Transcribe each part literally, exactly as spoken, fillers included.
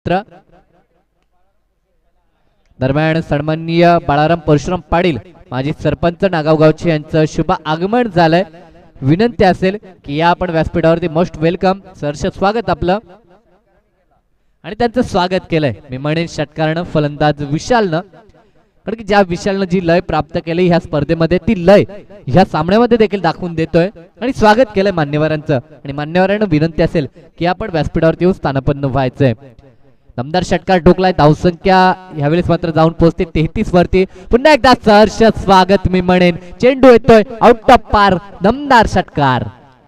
दरम्यान सन्माननीय बाळाराम परशुराम पाटील माजी सरपंच नागाव गावचे यांचं शुभ आगमन झालंय। विनंती असेल की या आपण व्यासपीठावरती मोस्ट वेलकम सरस स्वागत आपलं आणि त्यांचं स्वागत केलंय मी म्हणेन षटकारानं फलंदाज विशालनं, कारण की ज्या विशालनं जी लय प्राप्त केली ह्या स्पर्धेमध्ये ती लय ह्या सामन्यामध्ये देखील दाखवून देतोय आणि स्वागत केलंय मान्यवरांचं। आणि मान्यवरांना विनंती असेल की आपण व्यासपीठावरती येऊन स्थानापन्न व्हायचंय। दमदार षटकार ठोकलाय, धावसंख्या ह्यावेळेस मात्र जाऊन पोहोचते तेहतीस वरती। पुन्हा एकदा सहर्ष स्वागत मी म्हणेन, चेंडू येतोय आउट ऑफ पार, दमदार षटकार।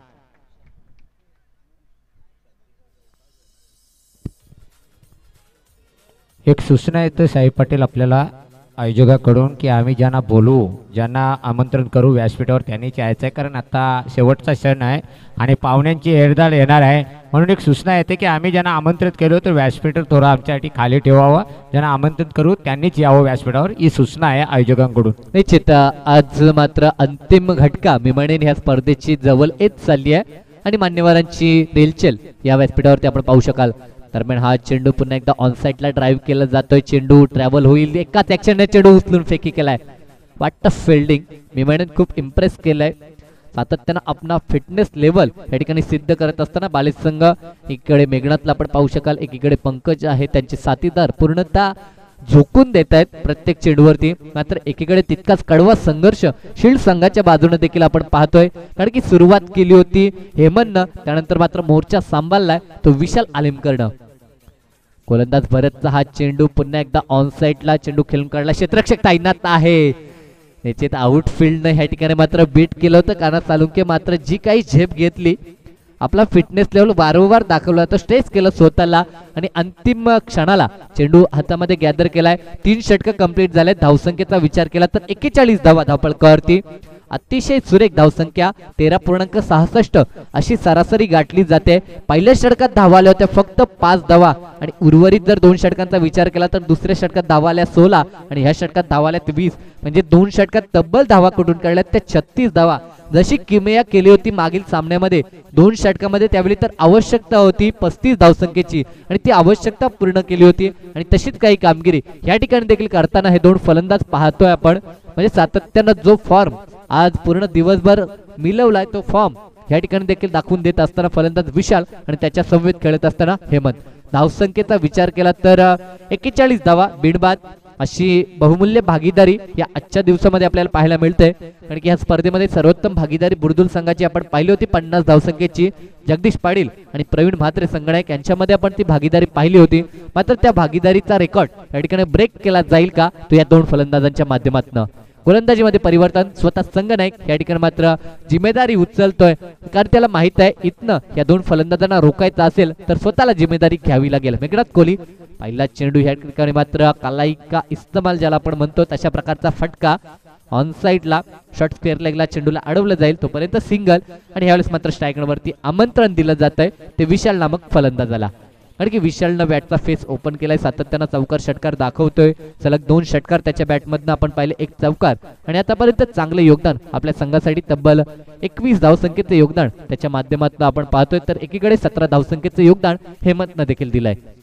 एक सूचना येते साहेब पाटील आपल्याला आयोजकाकडून की आम्ही ज्यांना बोलू ज्यांना आमंत्रण करू व्यासपीठावर त्यांनीच यायचं आहे, कारण आता शेवटचा क्षण आहे आणि पाहुण्यांची हेरदाळ येणार आहे। म्हणून एक सूचना येते की आम्ही ज्यांना आमंत्रित केलो तर व्यासपीठ थोडं आमच्यासाठी खाली ठेवावं, ज्यांना आमंत्रित करू त्यांनीच यावं व्यासपीठावर, ही सूचना आहे आयोजकांकडून। निश्चित आज मात्र अंतिम घटका मी म्हणेन ह्या स्पर्धेची जवळ येत चालली आहे आणि मान्यवरांची रेलचेल या व्यासपीठावरती आपण पाहू शकाल। दरम्यान हा चेंडू पुन्हा एकदा ऑन साइडला ड्राइव्ह केला जातोय, चेंडू ट्रॅव्हल होईल, एकाच ऍक्शनने चेंडू उचलून फेकी केलाय। वाटतं फिल्डिंग मी म्हणेन खूप इम्प्रेस केलंय, सातत्यानं आपला फिटनेस लेवल या ठिकाणी सिद्ध करत असताना बालिश संघ इकडे मेघनाथला आपण पाहू शकाल, एकीकडे पंकज आहे त्यांचे साथीदार पूर्णतः झोकून देत आहेत प्रत्येक चेंडूवरती। मात्र एकीकडे तितकाच कडवा संघर्ष शिल्ड संघाच्या बाजूने देखील आपण पाहतोय, कारण की सुरुवात केली होती हेमंतनं, त्यानंतर मात्र मोर्चा सांभाळलाय तो विशाल आलिमकरनं। गोलंदाज भरतचा हा चेंडू पुन्हा एकदा ऑन साइडला चेंडू खेळून काढला, क्षेत्ररक्षक तैनात आहे। निश्चित आउटफील्डनं ह्या ठिकाणी मात्र बीट केलं होतं, कारण सालुंके मात्र जी काही झेप घेतली आपला फिटनेस लेवल वारंवार दाखवला तर स्ट्रेस केलं स्वतःला आणि अंतिम क्षणाला चेंडू हातामध्ये गॅदर केलाय। तीन षटक कंप्लीट झाले, धावसंख्येचा विचार केला तर एक्केचाळीस धावा धावपळकावरती, अतिशय सुरेख धावसंख्या तेरा पूर्णांक सहासष्ट अशी सरासरी गाठली जाते। पहिल्या षटकात धावा आल्या होत्या फक्त पाच धावा आणि उर्वरित जर दोन षटकांचा विचार केला तर दुसऱ्या षटकात धावा आल्या सोळा आणि ह्या षटकात धावा आल्या वीस, म्हणजे दोन षटकात तब्बल धावा कुठून काढल्या त्या छत्तीस धावा। जशी किमया केली होती मागील सामन्यामध्ये दोन षटकामध्ये त्यावेळी तर आवश्यकता होती पस्तीस धावसंख्येची आणि ती आवश्यकता पूर्ण केली होती आणि तशीच काही कामगिरी या ठिकाणी देखील करताना हे दोन फलंदाज पाहतोय आपण। म्हणजे सातत्यानं जो फॉर्म आज पूर्ण दिवसभर मिळवलाय तो फॉर्म या ठिकाणी देखील दाखवून देत असताना फलंदाज विशाल आणि त्याच्या समवेत खेळत असताना हेमंत। धावसंख्येचा विचार केला तर एक्केचाळीस धावा बिनबाद अशी बहुमूल्य भागीदारी या आजच्या दिवसामध्ये आपल्याला पाहायला मिळते, कारण की या स्पर्धेमध्ये सर्वोत्तम भागीदारी बुर्दुल संघाची आपण पाहिली होती पन्नास धावसंख्येची, जगदीश पाटील आणि प्रवीण म्हात्रे संगणक यांच्यामध्ये आपण ती भागीदारी पाहिली होती। मात्र त्या भागीदारीचा रेकॉर्ड या ठिकाणी ब्रेक केला जाईल का तो या दोन फलंदाजांच्या माध्यमातून। गोलंदाजीमध्ये परिवर्तन, स्वतः संघनायक या ठिकाणी मात्र जिम्मेदारी उचलतोय, कारण त्याला माहित आहे इथनं या दोन फलंदाजांना रोखायचं असेल तर स्वतःला जिम्मेदारी घ्यावी लागेल। मेघनाथ कोहली पहिला चेंडू या ठिकाणी मात्र कालाईका इस्तेमाल ज्याला आपण म्हणतो तशा प्रकारचा फटका ऑन साइडला शॉर्ट स्क्वेअर लेगला चेंडूला अडवलं जाईल तोपर्यंत सिंगल आणि यावेळेस मात्र स्ट्रायकरवरती आमंत्रण दिलं जात आहे ते विशाल नामक फलंदाजाला, कारण की विशालनं बॅटचा फेस ओपन केलाय, सातत्यानं चौकार षटकार दाखवतोय, सलग दोन षटकार त्याच्या बॅटमधनं आपण पाहिले, एक चौकार आणि आतापर्यंत चांगलं योगदान आपल्या संघासाठी तब्बल एकवीस धावसंख्येचं योगदान त्याच्या माध्यमातून आपण पाहतोय। तर एकीकडे सतरा धावसंख्येचं योगदान हेमंतनं देखील दिलंय।